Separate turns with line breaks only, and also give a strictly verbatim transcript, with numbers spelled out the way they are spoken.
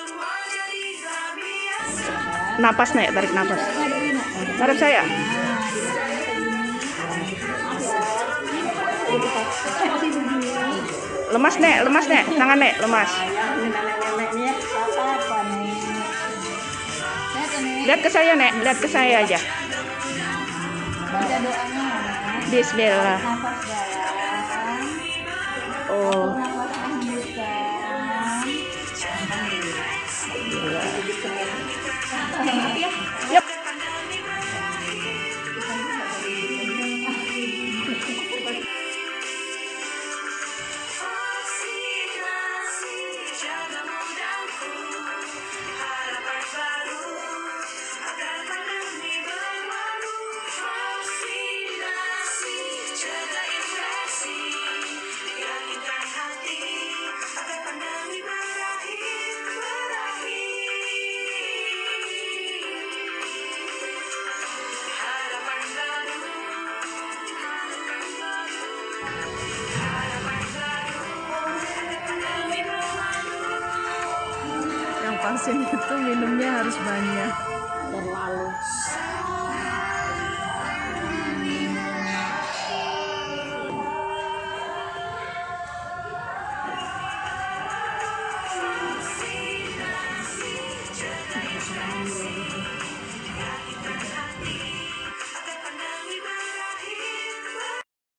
Napas nek, tarik napas. Tarik saya. Lemas nek, lemas nek, tangan nek, lemas. Lihat ke saya nek, lihat ke saya aja. Bismillah. Oh. Yep. Yang pasien itu minumnya harus banyak.
Terlalu.